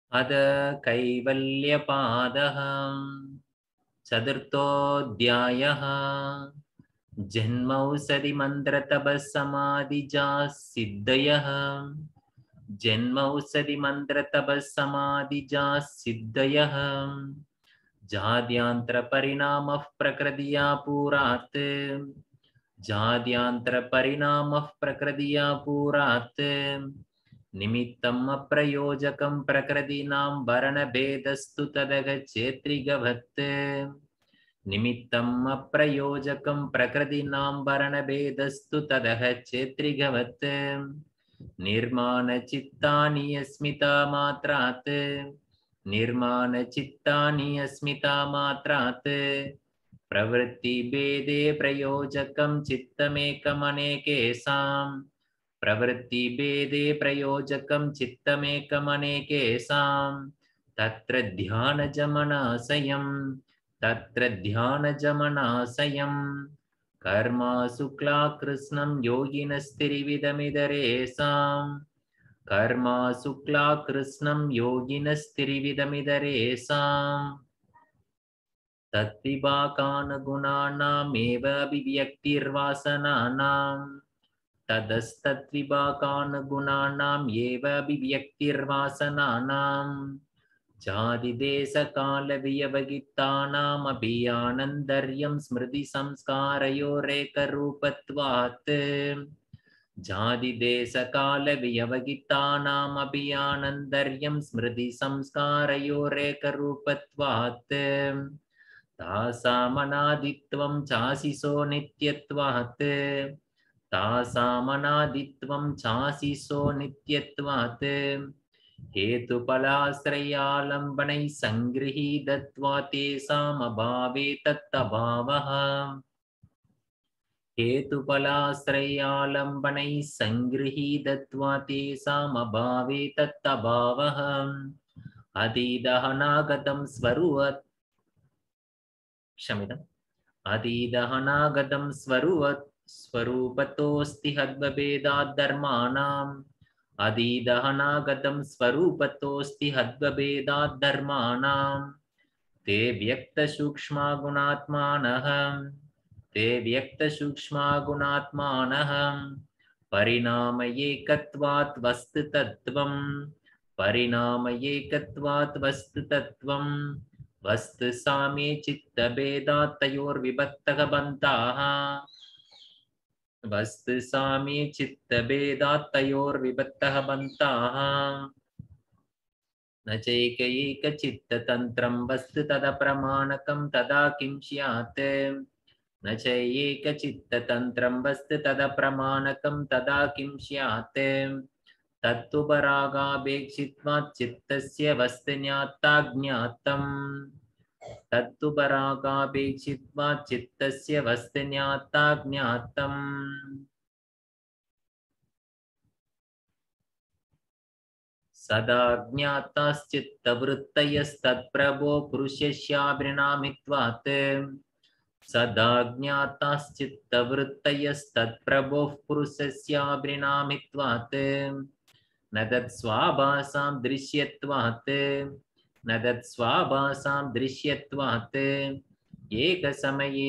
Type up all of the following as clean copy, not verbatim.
अद कैवल्यपादः चतुर्थोऽध्यायः जन्मौषधि मन्त्रतपः समाधिजाः सिद्धयः जन्मौषधि मन्त्रतपः समाधिजाः सिद्धयः जाद्यांतरपरिणामः प्रकृतिया पुरात् जाद्यांतरपरिणामः प्रकृतिया पुरात् निमित्तम् अप्रयोजकं प्रकृतीनां वर्णभेदस्तु तदगच्छेत्रिगवत् निमित्तम् अप्रयोजकं प्रकृतीनां वर्णभेदस्तु तदगच्छेत्रिगवत् निर्माणचित्तानि अस्मिता मात्रात् निर्माणचित्तानि अस्मिता मात्रात् प्रवृत्तिभेदे प्रयोजकं चित्तमेकमनेकेषां प्रवृत्तिभेदे प्रयोजकं चित्तमेकमनेकेषां तत्र ध्यानजमनाशयं कर्मा शुक्ला कृष्णं योगिनस्त्रिविधमिदरेषां कर्मा शुक्ला कृष्णं योगिनस्त्रिविधमिदरेषां तद्विभागानुगुणानामेव अभिव्यक्तिर्वासनानां तदस्तद्विभागानुगुणानाम् एव अभिव्यक्तिर्वासनानां जातिदेशकालवियवगितानामपि आनन्दर्यं स्मृतिसंस्कारयोरेकरूपत्वात् जातिदेशकालवियवगितानामपि आनन्दर्यं स्मृतिसंस्कारयोरेकरूपत्वात् तासामनादित्वं चाशिषो नित्यत्वात् तासामनादित्वं चाशिषो नित्यत्वात् हेतुफलाश्रयालम्बनैः सङ्गृहीतत्वात् तेषामभावे तत्तभावः हेतुफलाश्रयालम्बनैः सङ्गृहीतत्वात् तेषामभावे तत्तभावः अतीतः अतीतः स्वरूपतोऽस्ति हद्वभेदात् धर्माणाम् अतीतः स्वरूपतोऽस्ति हद्वभेदात् धर्माणाम् ते व्यक्तसूक्ष्मागुणात्मानः परिणामयेकत्वात् वस्तुतत्त्वं वस्तु साम्ये चित्तभेदात् तयोर्विभक्तः बन्ताः वस्तु साम्ये चित्तभेदात् तयोर्विभक्तः बन्ताः न चैकैकचित्ततन्त्रं वस्तु तदप्रमाणकं तदा किं स्यात् न चैकचित्ततन्त्रं वस्तु तदप्रमाणकं तदा किं स्यात् तत्तुपरागापेक्षित्वात् चित्तस्य वस्तुज्ञाता ज्ञातम् तत्तुपरागापेक्षित्वात् चित्तस्य वस्तुज्ञाता ज्ञातम् सदा ज्ञाताश्चित्तवृत्तयस्तत्प्रभो पुरुषस्याभिनामित्वात् सदा ज्ञाताश्चित्तवृत्तयस्तत्प्रभोः पुरुषस्याभिनामित्वात् न तत्स्वाभासां दृश्यत्वात् एकसमये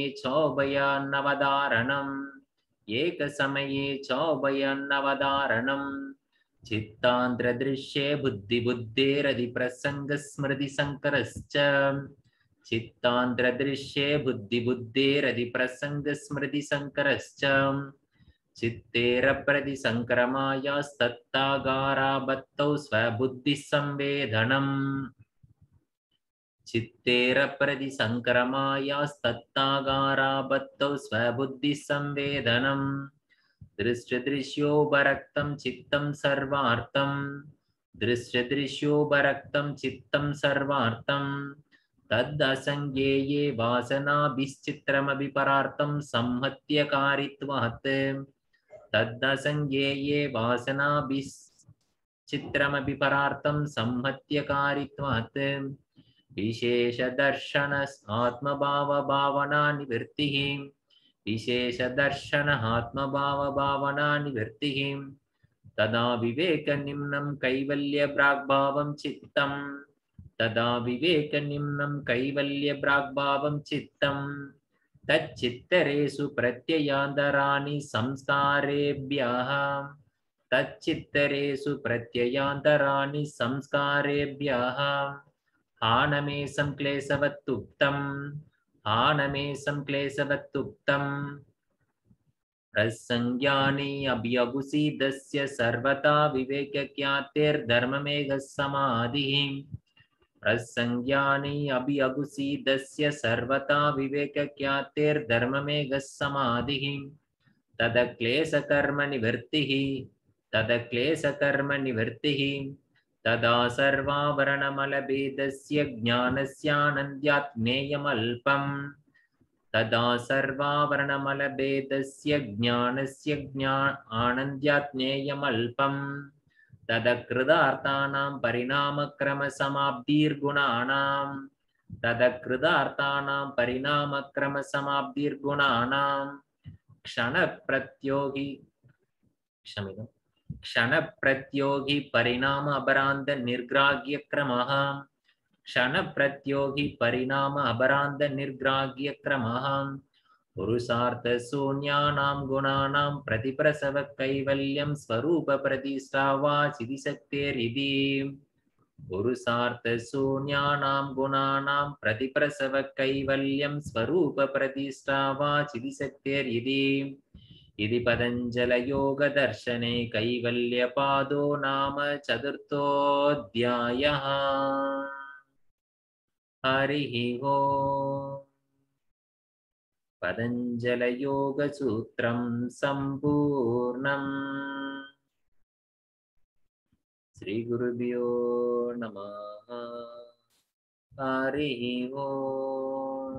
चौभयान्नवधारणम् चित्तान्द्रदृश्ये बुद्धिबुद्धेरधिप्रसङ्गस्मृतिसङ्करश्च चित्तान्द्रदृश्ये बुद्धिबुद्धेरधिप्रसङ्गस्मृतिसङ्करश्च चित्तेरप्रतिसङ्क्रमायास्तत्तागाराबद्धौ स्वबुद्धिसंवेदनम् चित्तेरप्रतिसङ्क्रमायास्तत्तागाराबद्धौ स्वबुद्धिसंवेदनम् दृश्यदृश्योपरक्तं चित्तं सर्वार्थं तदसंज्ञेये वासनाभिश्चित्रमपि परार्थं संहत्यकारित्वात् तदसंज्ञेये वासनाभिश्चित्रमपि परार्थं संहत्यकारित्वात् विशेषदर्शन आत्मभावभावना निवृत्तिः विशेषदर्शन आत्मभावभावना निवृत्तिः तदा विवेकनिम्नं कैवल्यप्राग्भावं चित्तं तदा विवेकनिम्नं कैवल्यप्राग्भावं चित्तं तच्चित्तरेषु प्रत्ययान्तराणि संस्कारेभ्यः तच्चित्तरेषु प्रत्ययान्तराणि संस्कारेभ्यः आनमेषं क्लेशवत्तुक्तम् आनमेषं क्लेशवत्तुक्तम् प्रसंज्ञाने अभ्यगुसीदस्य सर्वथा विवेकज्ञातेर्धर्ममेघः समाधिः प्रसंज्ञाने अभ्यगुसीदस्य सर्वथा विवेकज्ञातेर्धर्ममेघः समाधिः तदक्लेशकर्मनिवृत्तिः तदक्लेशकर्मनिवृत्तिः तदा सर्वावरणमलभेदस्य ज्ञानस्यानन्द्यात्मेयमल्पम् तदा सर्वावरणमलभेदस्य ज्ञानस्य आनन्द्यात्मेयमल्पम् तदकृतार्थानां परिणामक्रमसमाप्तिर्गुणानां तदकृतार्थानां परिणामक्रमसमाप्तिर्गुणानां क्षणप्रत्योगी परिणाम अपरान्त निर्ग्राह्यक्रमः क्षणप्रत्योगी परिणाम अपरान्त निर्ग्राह्यक्रमः पुरुषार्थशून्यानां गुणानां प्रतिप्रसव कैवल्यं स्वरूपप्रतिष्ठा वा सिद्धिशक्तेरिति पुरुषार्थशून्यानां गुणानां प्रतिप्रसव कैवल्यं स्वरूपप्रतिष्ठा वा सिद्धिशक्तेरिति इति पतञ्जलयोगदर्शने कैवल्यपादो नाम चतुर्थोऽध्यायः हरिः ओम् पतञ्जलयोगसूत्रं सम्पूर्णम् श्रीगुरुभ्यो नमः हरिः ओम्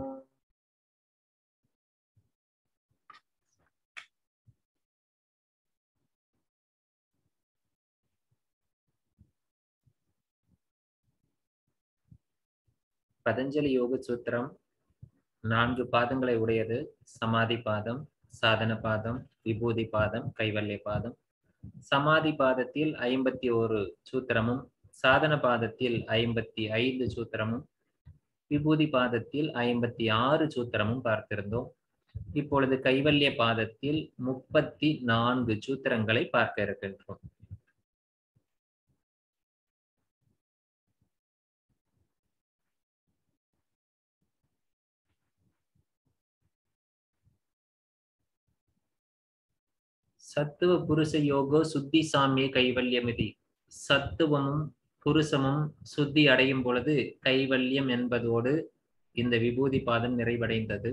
பதஞ்சலி யோக சூத்திரம் 4 பாதங்களை உடையது. சமாதி பாதம், சாதன பாதம், விபூதி பாதம், கைவல்ய பாதம். சமாதி பாதத்தில் 51 சூத்திரமும், சாதன பாதத்தில் 55 சூத்திரமும், விபூதி பாதத்தில் 56 சூத்திரமும் பார்த்திருந்தோம். இப்பொழுது கைவல்ய பாதத்தில் 34 சூத்திரங்களை பார்க்க இருக்கின்றோம். சத்துவ புருஷ யோகோ சுத்தி சாமிய கைவல்யமிதி. சத்துவமும் புருஷமும் சுத்தி அடையும் பொழுது கைவல்யம் என்பதோடு இந்த விபூதி பாதம் நிறைவடைந்தது.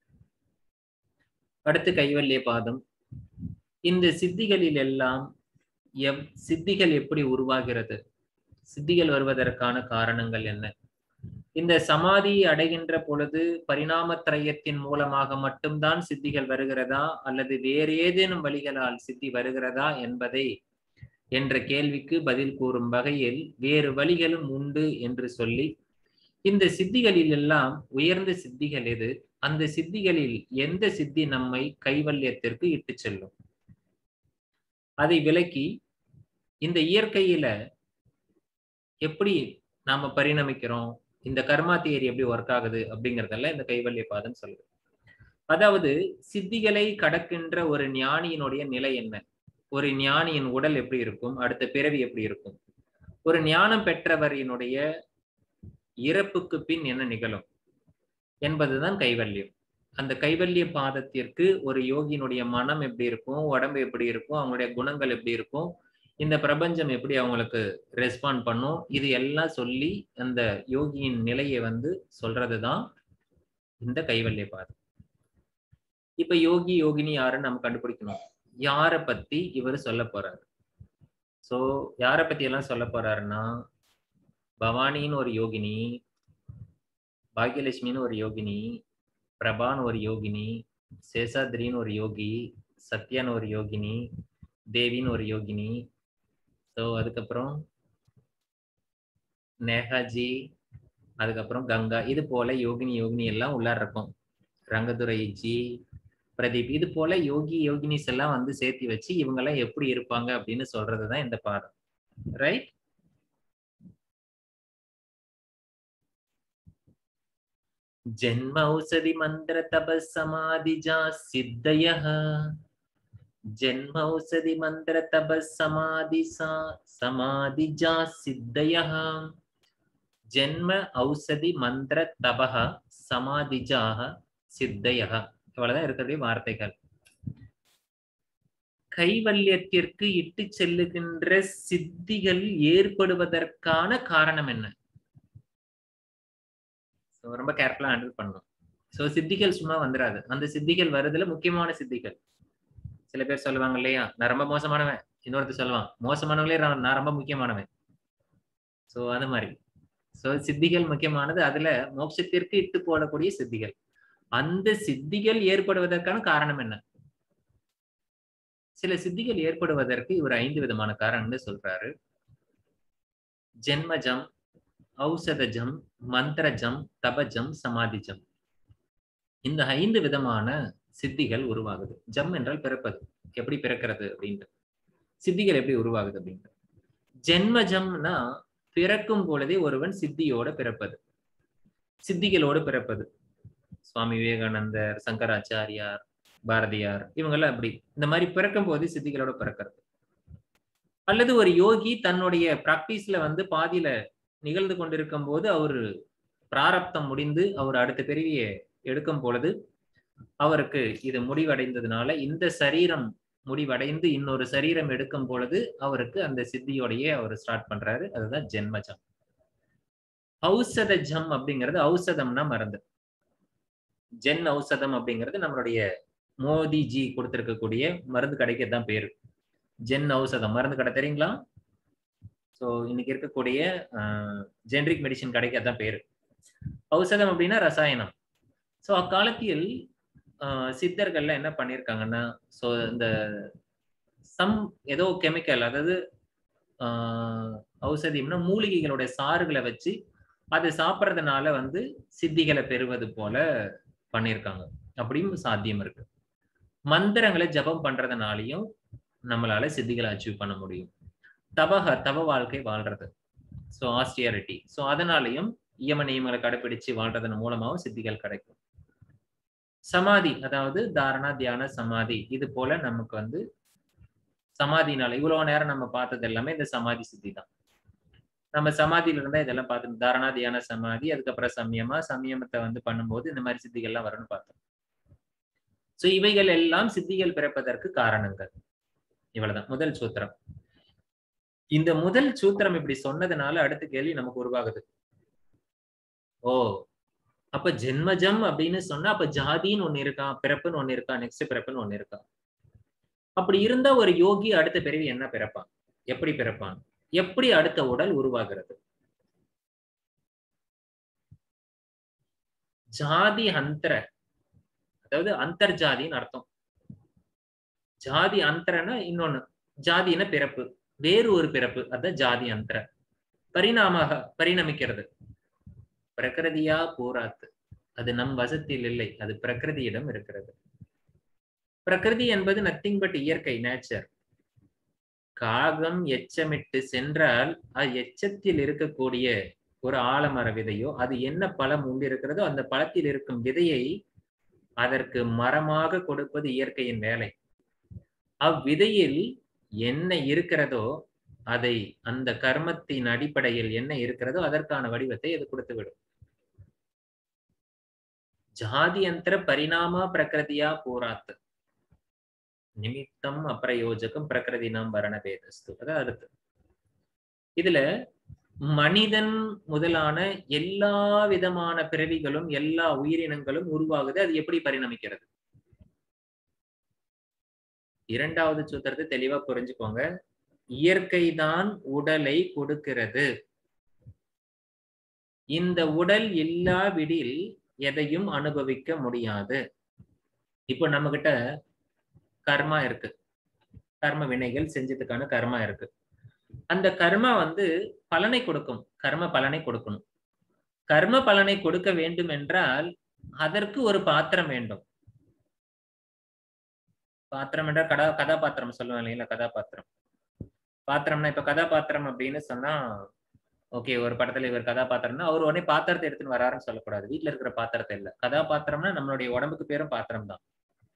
அடுத்து கைவல்ய பாதம். இந்த சித்திகளில் எல்லாம் சித்திகள் எப்படி உருவாகிறது, சித்திகள் வருவதற்கான காரணங்கள் என்ன, இந்த சமாதி அடைகின்ற பொழுது பரிணாமத்திரயத்தின் மூலமாக மட்டும்தான் சித்திகள் வருகிறதா அல்லது வேறு ஏதேனும் வழிகளால் சித்தி வருகிறதா என்பதை என்ற கேள்விக்கு பதில் கூறும் வகையில் வேறு வழிகளும் உண்டு என்று சொல்லி, இந்த சித்திகளில் எல்லாம் உயர்ந்த சித்திகள் எது, அந்த சித்திகளில் எந்த சித்தி நம்மை கைவல்யத்திற்கு இட்டு செல்லும், அதை விளக்கி இந்த இயற்கையில எப்படி நாம பரிணமிக்கிறோம், இந்த கர்மா தியரி எப்படி ஒர்க் ஆகுது அப்படிங்கறதெல்லாம் இந்த கைவல்ய பாதம் சொல்லுது. அதாவது சித்திகளை கடக்கின்ற ஒரு ஞானியினுடைய நிலை என்ன, ஒரு ஞானியின் உடல் எப்படி இருக்கும், அடுத்த பிறவி எப்படி இருக்கும், ஒரு ஞானம் பெற்றவரினுடைய இறப்புக்கு பின் என்ன நிகழும் என்பதுதான் கைவல்யம். அந்த கைவல்ய பாதத்திற்கு ஒரு யோகியினுடைய மனம் எப்படி இருக்கும், உடம்பு எப்படி இருக்கும், அவங்களுடைய குணங்கள் எப்படி இருக்கும், இந்த பிரபஞ்சம் எப்படி அவங்களுக்கு ரெஸ்பாண்ட் பண்ணும், இது எல்லாம் சொல்லி அந்த யோகியின் நிலையை சொல்றதுதான் இந்த கைவல்ய பாதம். இப்ப யோகி யோகினி யாருன்னு நம்ம கண்டுபிடிக்கணும். யாரை பத்தி இவர் சொல்ல போறாரு? சோ யாரை பத்தி எல்லாம் சொல்ல போறாருன்னா, பவானின்னு ஒரு யோகினி, பாக்யலட்சுமின்னு ஒரு யோகினி, பிரபான்னு ஒரு யோகினி, சேஷாத்ரின்னு ஒரு யோகி, சத்யான்னு ஒரு யோகினி, தேவின்னு ஒரு யோகினி, ஸோ அதுக்கப்புறம் நேகாஜி, அதுக்கப்புறம் கங்கா, இது போல யோகினி யோகினி எல்லாம் உள்ளார இருக்கும். ரங்கதுரை ஜி, பிரதீப். இது போல யோகி யோகினிஸ் எல்லாம் வந்து சேர்த்து வச்சு இவங்க எல்லாம் எப்படி இருப்பாங்க அப்படின்னு சொல்றதுதான் இந்த பாடம். ரைட்? ஜென்ம ஔஷதி மந்திர தபஸ் சமாதிஜா சித்தயः. ஜென்ம ஔஷதி மந்திர தபஸ் சமாதிஜா சித்தயः. ஜென்ம ஔஷதி மந்திர தபஹ சமாதிஜாஹ சித்தயः. இவ்வளவுதான் இருக்கக்கூடிய வார்த்தைகள். கைவல்யத்திற்கு இட்டு செல்லுகின்ற சித்திகள் ஏற்படுவதற்கான காரணம் என்ன? ரொம்ப கேர்ஃபுல்லா ஹேண்டில் பண்ணணும். சோ சித்திகள் சும்மா வந்துடாது. அந்த சித்திகள் வருதுல முக்கியமான சித்திகள். சில பேர் சொல்லுவாங்க இல்லையா, நான் ரொம்ப மோசமானவன், இன்னொருத்தர் சொல்லுவான் மோசமானவங்களே நான் ரொம்ப முக்கியமானவன். சோ அது மாதிரி. சோ சித்திகள் முக்கியமானது. அதுல மோட்சத்திற்கு இட்டு போடக்கூடிய சித்திகள். அந்த சித்திகள் ஏற்படுவதற்கான காரணம் என்ன? சில சித்திகள் ஏற்படுவதற்கு இவர் 5 விதமான காரணம்னு சொல்றாரு. ஜென்மஜம், ஔஷதஜம், மந்திரஜம், தபஜம், சமாதிஜம். இந்த 5 விதமான சித்திகள் உருவாகுது. ஜம் என்றால் பிறப்பது. எப்படி பிறக்கிறது அப்படின்ட்டு. சித்திகள் எப்படி உருவாகுது அப்படின்ட்டு. ஜென்மஜம்னா பிறக்கும் பொழுதே ஒருவன் சித்தியோட பிறப்பது, சித்திகளோடு பிறப்பது. சுவாமி விவேகானந்தர், சங்கராச்சாரியார், பாரதியார் இவங்கெல்லாம் அப்படி இந்த மாதிரி பிறக்கும் போது சித்திகளோட பிறக்கிறது. அல்லது ஒரு யோகி தன்னுடைய பிராக்டிஸ்ல வந்து பாதியில நிகழ்ந்து கொண்டிருக்கும் போது அவரு பிராரப்தம் முடிந்து அவர் அடுத்த பிறவியை எடுக்கும் பொழுது அவருக்கு இது முடிவடைந்ததுனால இந்த சரீரம் முடிவடைந்து இன்னொரு சரீரம் எடுக்கும் பொழுது அவருக்கு அந்த சித்தியோடையே அவர் ஸ்டார்ட் பண்றாரு. அதுதான் ஜென்மஜம். ஔஷத ஜம் அப்படிங்கிறது ஔஷதம்னா மருந்து. ஜென் ஔஷதம் அப்படிங்கிறது நம்மளுடைய மோடிஜி கொடுத்திருக்கக்கூடிய மருந்து கடைக்கு தான் பேரு. ஜென் ஔஷதம் மருந்து கடை தெரியுங்களா? ஸோ இன்னைக்கு இருக்கக்கூடிய ஜெனரிக் மெடிசின் கடைக்கு அதான் பேரு. ஔஷதம் அப்படின்னா ரசாயனம். ஸோ அக்காலத்தில் சித்தர்கள்ல என்ன பண்ணியிருக்காங்கன்னா, ஸோ இந்த ஏதோ கெமிக்கல், அதாவது ஔஷதியம்னா மூலிகைகளுடைய சாறுகளை வச்சு அதை சாப்பிட்றதுனால வந்து சித்திகளை பெறுவது போல பண்ணியிருக்காங்க. அப்படியும் சாத்தியம் இருக்கு. மந்திரங்களை ஜபம் பண்றதுனாலையும் நம்மளால சித்திகளை அச்சீவ் பண்ண முடியும். தவ வாழ்க்கை வாழ்றது, ஸோ ஆஸ்டியாரிட்டி, ஸோ அதனாலையும் இயம நியமங்களை கடைபிடிச்சு வாழ்றதன் மூலமாகவும் சித்திகள் கிடைக்கும். சமாதி, அதாவது தாரணா தியான சமாதி, இது போல நமக்கு வந்து சமாதினால இவ்வளவு நேரம் நம்ம பார்த்தது எல்லாமே இந்த சமாதி சித்தி தான். நம்ம சமாதியில இருந்தா இதெல்லாம் பார்த்து தாரணா தியான சமாதி, அதுக்கப்புறம் சம்யமத்தை வந்து பண்ணும்போது இந்த மாதிரி சித்திகள்லாம் வரும்னு பார்த்தோம். ஸோ இவைகள் எல்லாம் சித்திகள் பிறப்பதற்கு காரணங்கள். இவ்வளவுதான் முதல் சூத்திரம். இந்த முதல் சூத்திரம் இப்படி சொன்னதுனால அடுத்த கேள்வி நமக்கு உருவாகுது. ஓ, அப்ப ஜென்மஜம் அப்படின்னு சொன்னா அப்ப ஜாதின்னு ஒண்ணு இருக்கா, பிறப்புன்னு ஒண்ணு இருக்கா, நெக்ஸ்ட் பிறப்புன்னு ஒண்ணு இருக்கா? அப்படி இருந்தா ஒரு யோகி அடுத்த பிறவி என்ன பிறப்பான், எப்படி பிறப்பான், எப்படி அடுத்த உடல் உருவாகிறது? ஜாதி அந்தர, அதாவது அந்தர்ஜாதின்னு அர்த்தம். ஜாதி அந்தரன்னா இன்னொன்னு, ஜாதினா பிறப்பு, வேறு ஒரு பிறப்பு, அதான் ஜாதி அந்தர. பரிணமிக்கிறது. பிரகிருதியா போராத்து, அது நம் வசத்தில் இல்லை, அது பிரகிருதியிடம் இருக்கிறது. பிரகிருதி என்பது நத்திங் பட் இயற்கை, நேச்சர். காகம் எச்சமிட்டு சென்றால் அது எச்சத்தில் இருக்கக்கூடிய ஒரு ஆலமர விதையோ அது என்ன பழம் உண்டு இருக்கிறதோ அந்த பழத்தில் இருக்கும் விதையை அதற்கு மரமாக கொடுப்பது இயற்கையின் வேலை. அவ்விதையில் என்ன இருக்கிறதோ அதை அந்த கர்மத்தின் அடிப்படையில் என்ன இருக்கிறதோ அதற்கான வடிவத்தை அது கொடுத்துவிடும். ஜாதி அந்தர பரிணாமா பிரகிருதியா போராத்து, நிமித்தம் அப்பிரயோஜகம் பிரகிருதி நாம் வரண பேதஸ்து. அதான் அடுத்து. இதுல மனிதன் முதலான எல்லா விதமான பிறவிகளும் எல்லா உயிரினங்களும் உருவாகுது. அது எப்படி பரிணமிக்கிறது? இரண்டாவது சூத்திரத்தை தெளிவா புரிஞ்சுக்கோங்க. இயற்கைதான் உடலை கொடுக்கிறது. இந்த உடல் இல்லாவிடில் எதையும் அனுபவிக்க முடியாது. இப்போ நம்ம கிட்ட கர்மா இருக்கு, கர்ம வினைகள் செஞ்சதுக்கான கர்மா இருக்கு. அந்த கர்மா வந்து பலனை கொடுக்கும், கர்ம பலனை கொடுக்கணும். கர்ம பலனை கொடுக்க வேண்டும் என்றால் அதற்கு ஒரு பாத்திரம் வேண்டும். பாத்திரம் என்ற கதாபாத்திரம் சொல்லுவேன் இல்லைங்களா, கதாபாத்திரம். பாத்திரம்னா இப்ப கதாபாத்திரம் அப்படின்னு சொன்னா, ஓகே ஒரு படத்துல இவர் கதாபாத்திரம்னா அவர் உடனே பாத்திரத்தை எடுத்துன்னு வராருன்னு சொல்லக்கூடாது. வீட்டுல இருக்கிற பாத்திரத்தை இல்ல. கதாபாத்திரம்னா நம்மளுடைய உடம்புக்கு பேரும் பாத்திரம் தான்.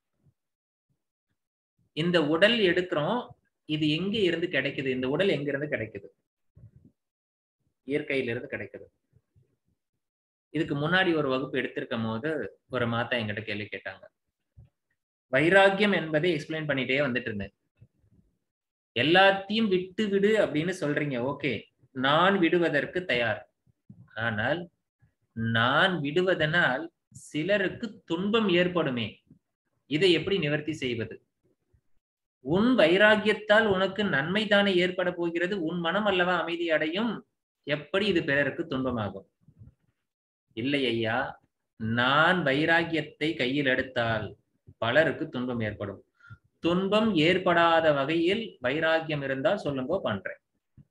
இந்த உடல் எடுக்கிறோம், இது எங்க இருந்து கிடைக்குது? இந்த உடல் எங்க இருந்து கிடைக்குது? இயற்கையிலிருந்து கிடைக்குது. இதுக்கு முன்னாடி ஒரு வகுப்பு எடுத்திருக்கும் போது ஒரு மாதா என்கிட்ட கேள்வி கேட்டாங்க. வைராக்கியம் என்பதை எக்ஸ்பிளைன் பண்ணிட்டே வந்துட்டு இருந்தேன். எல்லாத்தையும் விட்டு விடு அப்படின்னு சொல்றீங்க, ஓகே, நான் விடுவதற்கு தயார். ஆனால் நான் விடுவதனால் சிலருக்கு துன்பம் ஏற்படுமே, இதை எப்படி நிவர்த்தி செய்வது? உன் வைராக்கியத்தால் உனக்கு நன்மை தானே ஏற்பட போகிறது, உன் மனம் அல்லவா அமைதி அடையும், எப்படி இது பிறருக்கு துன்பமாகும்? இல்லை ஐயா, நான் வைராக்கியத்தை கையில் எடுத்தால் பலருக்கு துன்பம் ஏற்படும். துன்பம் ஏற்படாத வகையில் வைராக்கியம் இருந்தால் சொல்லுங்க, பண்றேன்.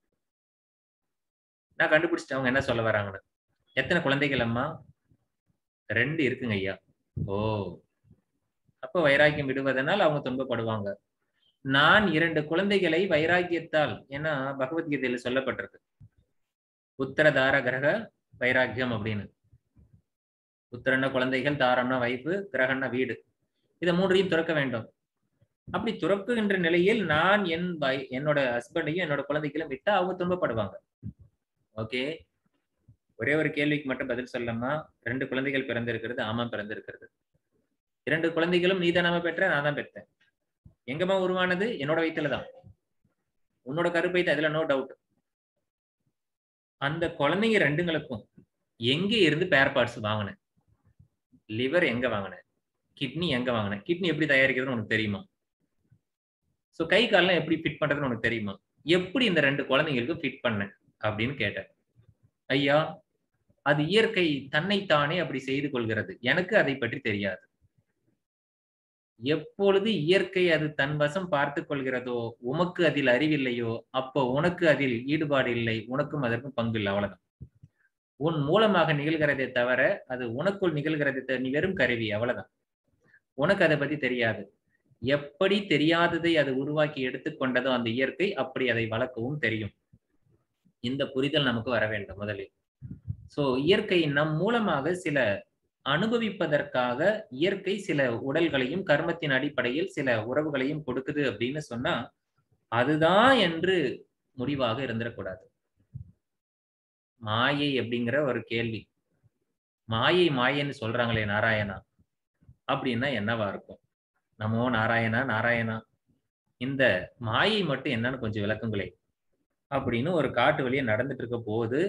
நான் கண்டுபிடிச்சிட்டேன் அவங்க என்ன சொல்ல வராங்கன்னு. எத்தனை குழந்தைகள் அம்மா? 2 இருக்குங்க ஐயா. ஓ, அப்ப வைராக்கியம் விடுவதனால் அவங்க துன்பப்படுவாங்க. நான் 2 குழந்தைகளை வைராக்கியத்தால், ஏன்னா பகவத்கீதையில சொல்லப்பட்டிருக்கு உத்தரதார கிரக வைராக்கியம் அப்படின்னு. உத்தரன்னா குழந்தைகள், தாரம்னா வைஃபு, கிரகம்னா வீடு. இதை 3ஐயும் துறக்க வேண்டும். அப்படி துறக்குகின்ற நிலையில் நான் என்னோட ஹஸ்பண்டையும் என்னோட குழந்தைகளும் விட்டா அவங்க துன்பப்படுவாங்க. ஓகே, ஒரே ஒரு கேள்விக்கு மட்டும் பதில் சொல்லலாமா? 2 குழந்தைகள் பிறந்திருக்கிறது. ஆமா, பிறந்திருக்கிறது. 2 குழந்தைகளும் நீ தானே பெற்ற, நான் தான் பெற்றேன். எங்கம்மா உருவானது? என்னோட வயிற்றுல தான். உன்னோட கருப்பை தான், இதுல நோ டவுட். அந்த குழந்தைங்க 2ங்களுக்கும் எங்க இருந்து பேர் பார்ட்ஸ் வாங்கினேன்? லிவர் எங்க வாங்கினேன்? கிட்னி எங்க வாங்கினேன்? கிட்னி எப்படி தயாரிக்கிறதுன்னு உனக்கு தெரியுமா? சோ கை கால்லாம் எப்படி ஃபிட் பண்றதுன்னு உனக்கு தெரியுமா? எப்படி இந்த 2 குழந்தைங்களுக்கு ஃபிட் பண்ணேன் அப்படின்னு கேட்டேன். ஐயா, அது இயற்கை தன்னைத்தானே அப்படி செய்து கொள்கிறது, எனக்கு அதை பற்றி தெரியாது. எப்பொழுது இயற்கை அது தன் வசம் பார்த்துக் கொள்கிறதோ, உமக்கு அதில் அறிவில்லையோ, அப்போ உனக்கு அதில் ஈடுபாடு இல்லை, உனக்கும் அதற்கும் பங்கு இல்லை, அவ்வளவுதான். உன் மூலமாக நிகழ்கிறதே தவிர அது உனக்குள் நிகழ்கிறதே, நீ வெறும் கருவி, அவ்வளவுதான். உனக்கு அதை பத்தி தெரியாது. எப்படி தெரியாததை அது உருவாக்கி எடுத்துக்கொண்டதோ அந்த இயற்கை, அப்படி அதை வளர்க்கவும் தெரியும். இந்த புரிதல் நமக்கு வர வேண்டும் முதலில். சோ இயற்கை நம் மூலமாக சில அனுபவிப்பதற்காக இயற்கை சில உடல்களையும் கர்மத்தின் அடிப்படையில் சில உறவுகளையும் கொடுக்குது அப்படின்னு சொன்னா அதுதான் என்று முடிவாக இருந்துடக்கூடாது. மாயை அப்படிங்கிற ஒரு கேள்வி. மாயை மாயைன்னு சொல்றாங்களே நாராயணா, அப்படின்னா என்னவா இருக்கும்? நமோ நாராயணா நாராயணா, இந்த மாயை மட்டும் என்னன்னு கொஞ்சம் விளக்குங்களே அப்படின்னு ஒரு காட்டு வழியா நடந்துட்டு இருக்க போது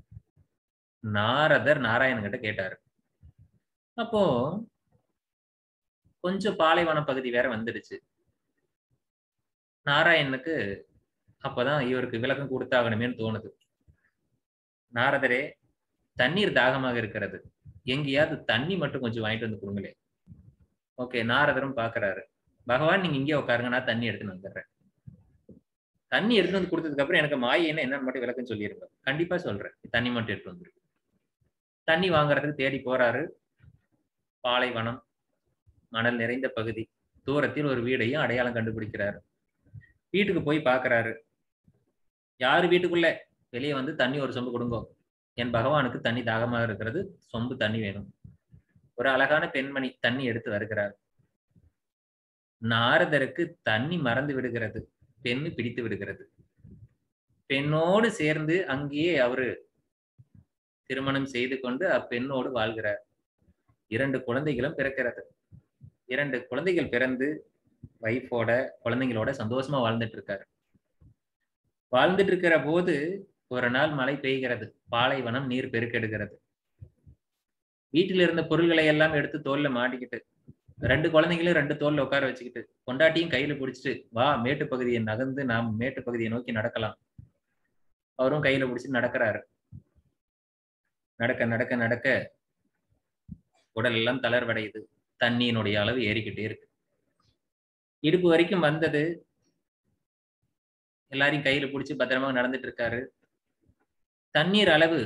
நாரதர் நாராயணன் கிட்ட கேட்டாரு. அப்போ கொஞ்சம் பாலைவன பகுதி வேற வந்துடுச்சு. நாராயணனுக்கு அப்பதான் இவருக்கு விளக்கம் கொடுத்தாகணுமேன்னு தோணுது. நாரதரே, தண்ணீர் தாகமாக இருக்கிறது, எங்கேயாவது தண்ணி மட்டும் கொஞ்சம் வாங்கிட்டு வந்து கொடுங்களே. ஓகே, நாரதரும் பாக்குறாரு. பகவான் நீங்க இங்கே உட்காருங்க, நான் தண்ணி எடுத்துன்னு வந்துடுறேன். தண்ணி எடுத்துட்டு வந்து கொடுத்ததுக்கு அப்புறம் எனக்கு மாயின்னு என்னன்னு மட்டும் விளக்கம் சொல்லிருங்க. கண்டிப்பா சொல்றேன், தண்ணி மட்டும் எடுத்து வந்துரு. தண்ணி வாங்குறதுக்கு தேடி போறாரு. பாலைவனம், மணல் நிறைந்த பகுதி. தூரத்தில் ஒரு வீடையும் அடையாளம் கண்டுபிடிக்கிறாரு. வீட்டுக்கு போய் பாக்குறாரு. யாரு வீட்டுக்குள்ள? வெளியே வந்து தண்ணி ஒரு சொம்பு கொடுங்கோ, என் பகவானுக்கு தண்ணி தாகமாக இருக்கிறது, சொம்பு தண்ணி வேணும். ஒரு அழகான பெண்மணி தண்ணி எடுத்து வருகிறார். நாரதருக்கு தண்ணி மறந்து விடுகிறது, பெண்ணு பிடித்து விடுகிறது. பெண்ணோடு சேர்ந்து அங்கேயே அவரு திருமணம் செய்து கொண்டு அப்பெண்ணோடு வாழ்கிறார். 2 குழந்தைகளும் பிறக்கிறது. 2 குழந்தைகள் பிறந்து வைஃபோட குழந்தைங்களோட சந்தோஷமா வாழ்ந்துட்டு இருக்காரு. வாழ்ந்துட்டு இருக்கிற போது ஒரு நாள் மழை பெய்கிறது. பாலைவனம் நீர் பெருக்கெடுகிறது. வீட்டில் இருந்த பொருள்களை எல்லாம் எடுத்து தோல்ல மாட்டிக்கிட்டு 2 குழந்தைங்களும் 2 தோல்ல உட்கார வச்சுக்கிட்டு பொண்டாட்டியும் கையில பிடிச்சிட்டு வா மேட்டு பகுதியை நகர்ந்து நாம் மேட்டு பகுதியை நோக்கி நடக்கலாம். அவரும் கையில பிடிச்சிட்டு நடக்கிறாரு. நடக்க நடக்க நடக்க உடல் எல்லாம் தளர்வடையுது. தண்ணியினுடைய அளவு ஏறிக்கிட்டே இருக்கு. இடுப்பு வரைக்கும் வந்தது. எல்லாரையும் கையில பிடிச்சி பத்திரமா நடந்துட்டு இருக்காரு. தண்ணீர் அளவு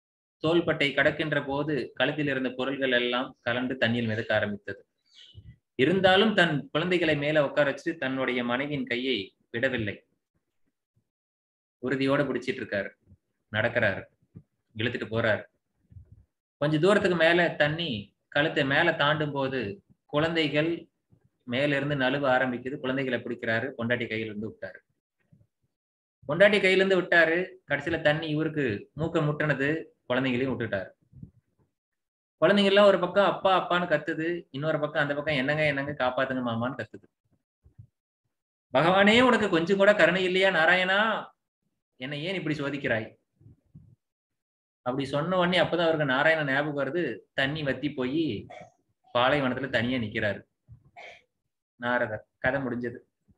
தோள்பட்டை கடக்கின்ற போது கழுத்தில் இருந்த பொருள்கள் எல்லாம் கலந்து தண்ணீர் மிதக்க ஆரம்பித்தது. இருந்தாலும் தன் குழந்தைகளை மேல உட்கார வச்சு தன்னுடைய மனைவியின் கையை விடவில்லை. உறுதியோட பிடிச்சிட்டு இருக்காரு, நடக்கிறாரு, இழுத்துட்டு போறாரு. கொஞ்ச தூரத்துக்கு மேல தண்ணி கழுத்தை மேல தாண்டும் போது குழந்தைகள் மேல இருந்து நழுவ ஆரம்பிக்குது. குழந்தைகளை பிடிக்கிறாரு, பொண்டாட்டி கையில இருந்து விட்டாரு. பொண்டாட்டி கையில இருந்து விட்டாரு. கடைசியில தண்ணி இவருக்கு மூக்க முட்டினது, குழந்தைங்களையும் விட்டுட்டாரு. குழந்தைங்க எல்லாம் ஒரு பக்கம் அப்பா அப்பான்னு கத்துது, இன்னொரு பக்கம் அந்த பக்கம் என்னங்க என்னங்க காப்பாத்துங்க மாமான்னு கத்துது. பகவானே உனக்கு கொஞ்சம் கூட கருணை இல்லையா நாராயணா, என்னை ஏன் இப்படி சோதிக்கிறாய்? அப்படி சொன்ன உடனே அப்பதான் அவருக்கு நாராயண ஞாபகம் வருது. தண்ணி வத்தி போய் பாலைவனத்துல தனியா நிக்கிறாரு நாரதர். கதை முடிஞ்சது,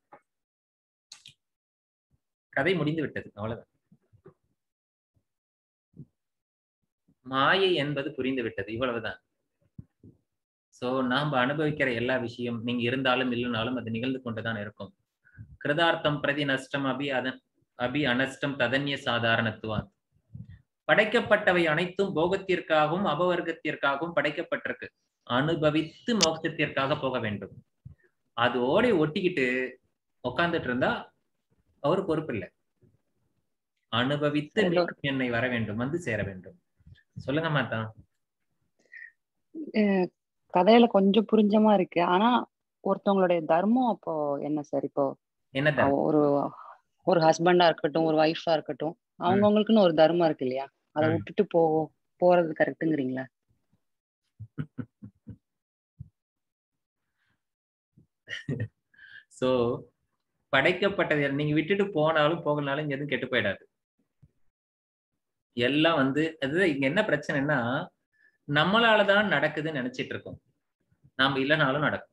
கதை முடிந்து விட்டது, அவ்வளவுதான். மாயை என்பது புரிந்து விட்டது, இவ்வளவுதான். சோ நாம அனுபவிக்கிற எல்லா விஷயம் நீங்க இருந்தாலும் இல்லைனாலும் அது நிகழ்ந்து கொண்டுதான் இருக்கும். கிருதார்த்தம் பிரதி நஷ்டம் அபி அனஷ்டம் ததன்ய சாதாரணத்துவான். படைக்கப்பட்டவை அனைத்தும் போகத்திற்காகவும் அபவர்க்கத்திற்காகவும் படைக்கப்பட்டிருக்கு. அனுபவித்து மோட்சத்திற்காக போக வேண்டும். அதோட ஒட்டிக்கிட்டு உட்கார்ந்துட்டு இருந்தா அவர் பொறுப்பு இல்லை. அனுபவித்து என்னை வர வேண்டும், வந்து சேர வேண்டும். சொல்லுங்க மாதா. கதையில கொஞ்சம் புரிஞ்சமா இருக்கு. ஆனா ஒருத்தவங்களுடைய தர்மம் அப்போ என்ன சார்? இப்போ என்ன ஒரு ஹஸ்பண்டா இருக்கட்டும், ஒரு ஒய்ஃபா இருக்கட்டும், அவங்கவுங்களுக்குன்னு ஒரு தர்மம் இருக்கு இல்லையா? அதை விட்டுட்டு போறது கரெக்ட்டுங்கிறீங்களா? சோ படைக்கப்பட்டது நீங்க விட்டுட்டு போனாலும் போகலனாலும் இங்க எதுவும் கெட்டு போயிடாது. எல்லாம் அது இங்க என்ன பிரச்சனைன்னா, நம்மளாலதான் நடக்குதுன்னு நினைச்சிட்டு இருக்கோம். நாம இல்லைனாலும் நடக்கும்.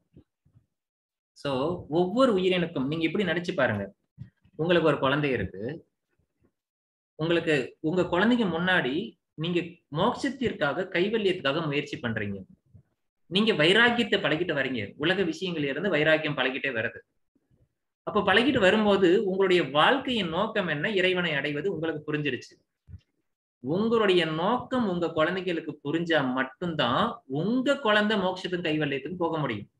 சோ ஒவ்வொரு உயிரினுக்கும் நீங்க இப்படி நினைச்சு பாருங்க. உங்களுக்கு ஒரு குழந்தை இருக்கு. உங்களுக்கு உங்க குழந்தைக்கு முன்னாடி நீங்க மோட்சத்திற்காக கைவல்யத்துக்காக முயற்சி பண்றீங்க. நீங்க வைராக்கியத்தை பழகிட்டு வரீங்க. உலக விஷயங்கள் இருந்து வைராக்கியம் பழகிட்டே வருது. அப்ப பழகிட்டு வரும்போது உங்களுடைய வாழ்க்கையின் நோக்கம் என்ன? இறைவனை அடைவது உங்களுக்கு புரிஞ்சிருச்சு. உங்களுடைய நோக்கம் உங்க குழந்தைகளுக்கு புரிஞ்சா மட்டும்தான் உங்க குழந்தை மோட்சத்தின் கைவல்யத்துக்கு போக முடியும்.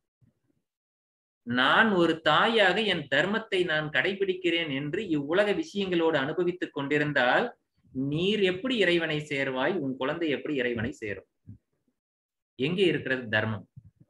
நான் ஒரு தாயாக என் தர்மத்தை நான் கடைபிடிக்கிறேன் என்று இவ்வுலக விஷயங்களோடு அனுபவித்துக் கொண்டிருந்தால் நீர் எப்படி இறைவனை சேர்வாய்? உன் குழந்தை எப்படி இறைவனை சேரும்? எங்கே இருக்கிறது தர்மம்?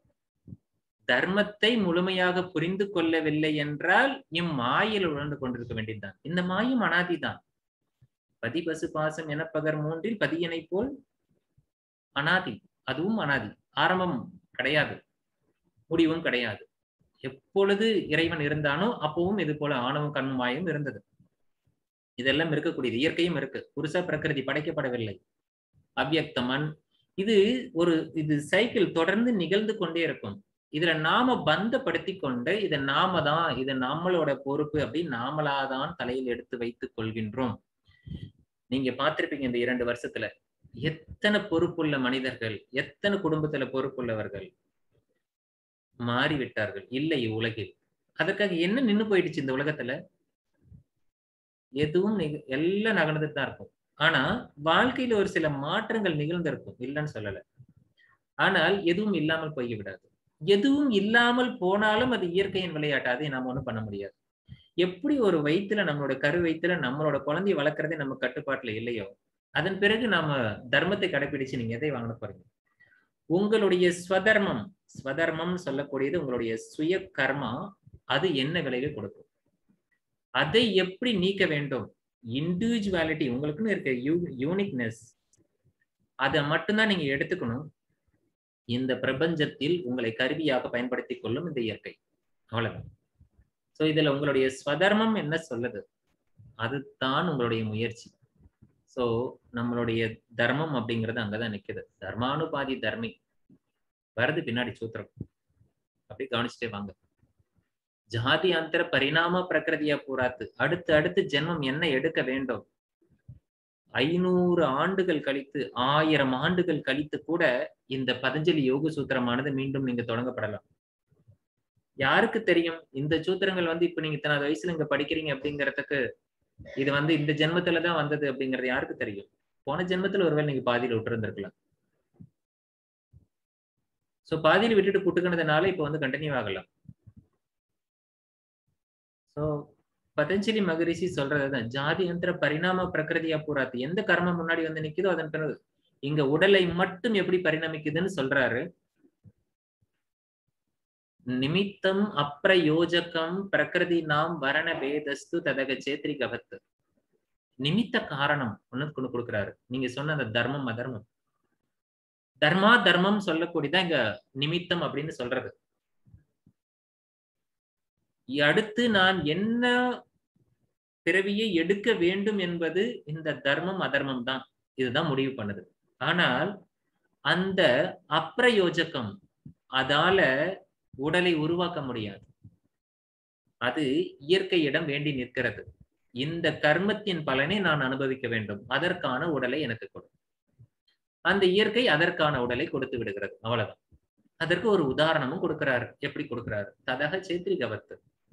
தர்மத்தை முழுமையாக புரிந்து கொள்ளவில்லை என்றால் இம்மாயில் உணர்ந்து கொண்டிருக்க வேண்டியதுதான். இந்த மாயும் அனாதிதான். பதி பசு பாசம் எனப்பகர் மூன்றில் பதியனை போல் அனாதி. அதுவும் அனாதி. ஆரம்பம் கிடையாது, முடிவும் கிடையாது. எப்பொழுது இறைவன் இருந்தானோ அப்பவும் இது போல ஆணவம் கண்ணும் மாயும் இருந்தது. இதெல்லாம் இருக்கக்கூடியது. இயற்கையும் இருக்கு. புருஷ பிரகிருதி படைக்கப்படவில்லை. அவ்யக்தமன் இது சைக்கிள் தொடர்ந்து நிகழ்ந்து கொண்டே இருக்கும். இதுல நாம பந்தப்படுத்தி கொண்டு இதை நாம தான், இது நம்மளோட பொறுப்பு அப்படின்னு நாமளாதான் தலையில் எடுத்து வைத்துக் கொள்கின்றோம். நீங்க பார்த்திருப்பீங்க இந்த 2 வருஷத்துல எத்தனை பொறுப்புள்ள மனிதர்கள், எத்தனை குடும்பத்துல பொறுப்புள்ளவர்கள் மாறிவிட்டார்கள் இல்லை உலகில். அதற்காக என்ன நின்னு போயிடுச்சு இந்த உலகத்துல? எதுவும் எல்லாம் நகர்ந்துட்டு தான் இருக்கும். ஆனா வாழ்க்கையில ஒரு சில மாற்றங்கள் நிகழ்ந்திருக்கும், இல்லைன்னு சொல்லல. ஆனால் எதுவும் இல்லாமல் போய்விடாது. எதுவும் இல்லாமல் போனாலும் அது இயற்கையின் விளையாட்டு. அதை நாம ஒண்ணும் பண்ண முடியாது. எப்படி ஒரு வயிற்றுல நம்மளோட கரு வயிற்றுல நம்மளோட குழந்தைய வளர்க்கறதே நம்ம கட்டுப்பாட்டுல இல்லையோ, அதன் பிறகு நாம தர்மத்தை கடைபிடிச்சு நீங்க எதை வாங்க போறீங்க? உங்களுடைய ஸ்வதர்மம் சொல்லக்கூடியது உங்களுடைய சுய கர்மா. அது என்ன விளைவை கொடுக்கும்? அதை எப்படி நீக்க வேண்டும்? இண்டிவிஜுவாலிட்டி உங்களுக்குன்னு இருக்க யூனிக்னஸ், அதை மட்டும்தான் நீங்க எடுத்துக்கணும். இந்த பிரபஞ்சத்தில் உங்களை கருவியாக பயன்படுத்தி கொள்ளும் இந்த இயற்கை, அவ்வளவுதான். சோ இதுல உங்களுடைய ஸ்வதர்மம் என்ன சொல்லுது? அதுதான் உங்களுடைய முயற்சி. சோ நம்மளுடைய தர்மம் அப்படிங்கிறது அங்கதான் நிக்குது. தர்மானுபாதி தர்மி வருது பின்னாடி சூத்திரம். அப்படி கவனிச்சுட்டே வாங்க. ஜாதி அந்தர பரிணாம பிரகிருதியா பூராத்து. அடுத்து ஜென்மம் என்ன எடுக்க வேண்டும்? 500 ஆண்டுகள் கழித்து, 1000 ஆண்டுகள் கழித்து கூட இந்த பதஞ்சலி யோக சூத்திரமானது மீண்டும் நீங்க தொடங்கப்படலாம். யாருக்கு தெரியும்? இந்த சூத்திரங்கள் இப்ப நீங்க இத்தனை வயசுல இங்க படிக்கிறீங்க அப்படிங்கிறதுக்கு இது இந்த ஜென்மத்துலதான் வந்தது அப்படிங்கிறது யாருக்கு தெரியும்? போன ஜென்மத்துல ஒருவேளை நீங்க பாதியில விட்டு இருந்திருக்கலாம். சோ பாதியில விட்டுட்டு புட்டுக்கினதுனால இப்ப வந்து கண்டினியூ ஆகலாம். சோ பதஞ்சலி மகரிஷி சொல்றதுதான் ஜாதி அந்தர பரிணாம பிரகிருதியா பூராத்து. எந்த கர்மம் முன்னாடி வந்து நிக்குதோ அதன் பிறகு இங்க உடலை மட்டும் எப்படி பரிணமிக்குதுன்னு சொல்றாரு. நிமித்தம் அப்பிரயோஜகம் பிரகிருதி நாம் வரண பேதஸ்து ததக சேத்ரி கவத்து. நிமித்த காரணம் ஒண்ணு கொடுக்கிறாரு. நீங்க சொன்ன அந்த தர்மம் அதர்மம், தர்மா தர்மம் சொல்லக்கூடியதான் இங்க நிமித்தம் அப்படின்னு சொல்றது. அடுத்து நான் என்ன பிறவியை எடுக்க வேண்டும் என்பது இந்த தர்மம் அதர்மம் தான். இதுதான் முடிவு பண்ணுது. ஆனால் அந்த அப்பிரயோஜகம் அதால உடலை உருவாக்க முடியாது. அது இயற்கையிடம் வேண்டி நிற்கிறது. இந்த கர்மத்தின் பலனை நான் அனுபவிக்க வேண்டும், அதற்கான உடலை எனக்கு கொடு. அந்த இயற்கை அதற்கான உடலை கொடுத்து விடுகிறது. அவ்வளவுதான். அதற்கு ஒரு உதாரணமும் கொடுக்கிறாரு. எப்படி கொடுக்கிறாரு? ததக சேத்ரி கவத்து.